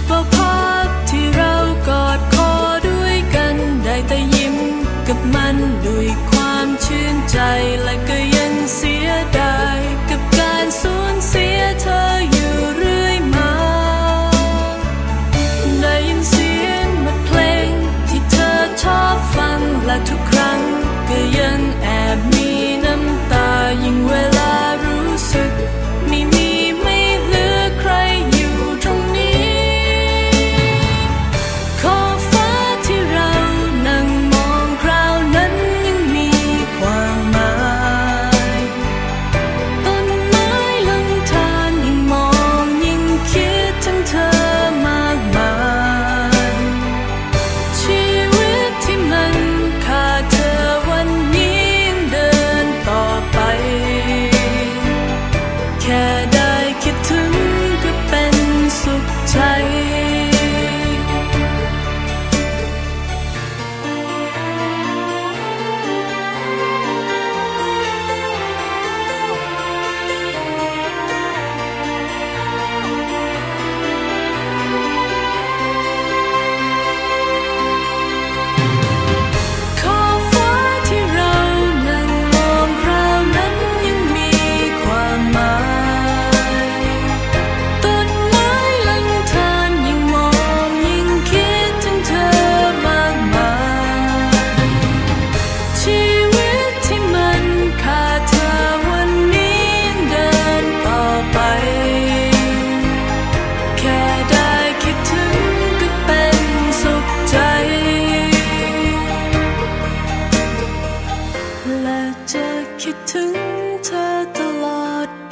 ว่าภาพที่เรากอดคอด้วยกันได้แต่ยิ้มกับมันด้วยความชื่นใจและก็ยังเสียดายกับการสูญเสียเธออยู่เรื่อยมาได้ยินเสียงบทเพลงที่เธอชอบฟังและทุกครั้งก็ยังแอบมีน้ำตายิ่งเวลารู้สึกไม่มีไม่เหลือใครอยู่ตรงนี้ขอบฟ้าที่เรานั่งมองคราวนั้นยังมีความหมายต้นไม้ลำธารยิ่งมองยิ่งคิดถึงเธอมากมายชีวิตที่มันขาดเธอวันนี้ยังเดินต่อไปแค่ได้คิดถึงก็เป็นสุขใจขอบฟ้าที่เรานั่งมองคราวนั้นยังมีความหมายต้นไม้ลำธารยิ่งมองยิ่งคิดถึงเธอมากมายชีวิตที่มันขาดเธอวันนี้ยังเดินต่อไปแค่ได้คิดถึงก็เป็นสุขใจและจะคิดถึงเธอตลอดไป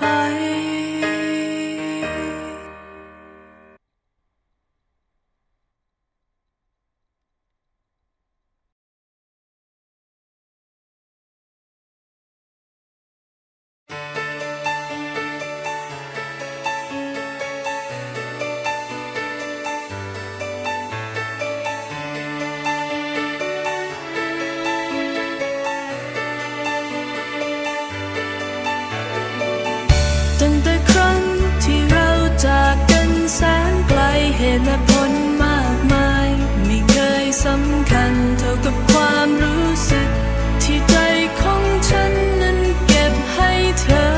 ตั้งแต่ครั้งที่เราจากกันแสนไกลเหตุและผลมากมายไม่เคยสำคัญเท่ากับความรู้สึกที่ใจของฉันนั้นเก็บให้เธอ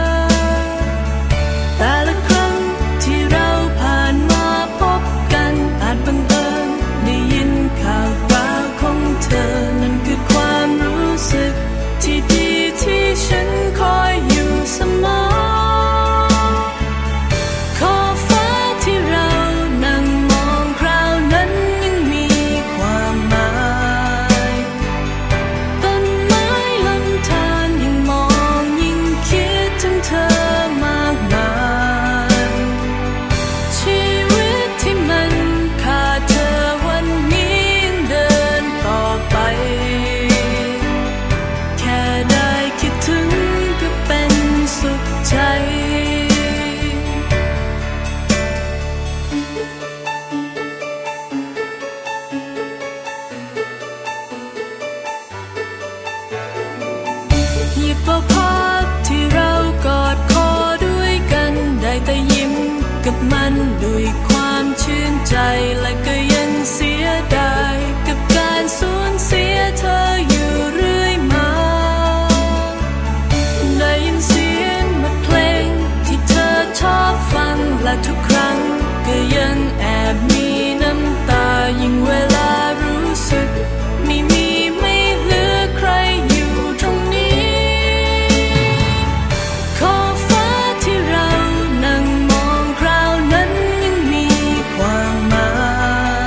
แต่ละครั้งที่เราผ่านมาพบกันอาจบังเอิญได้ยินข่าวคราวของเธอนั่นคือความรู้สึกที่ดีที่ฉันคอยอยู่เสมอขอบฟ้าที่เรานั่งมองคราวนั้นยังมีความหมายต้นไม้ลำธารยิ่งมองยิ่งคิดถึงเธอมากมายชีวิตที่มันขาดเธอวันนี้ยังเดินต่อไปแค่ได้คิดถึงก็เป็นสุขใจหยิบเอาภาพที่เรากอดคอด้วยกันได้แต่ยิ้มกับมันด้วยความชื่นใจและก็ยังเสียดายกับการสูญเสียเธออยู่เรื่อยมาได้ยินเสียงบทเพลงที่เธอชอบฟังและทุกครั้งก็ยังแอบมีน้ำตายิ่งเวลารู้สึกไม่มีไม่เหลือใครอยู่ตรงนี้ขอบฟ้าที่เรานั่งมองคราวนั้นยังมีความหมาย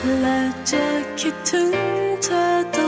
และจะคิดถึงเธอต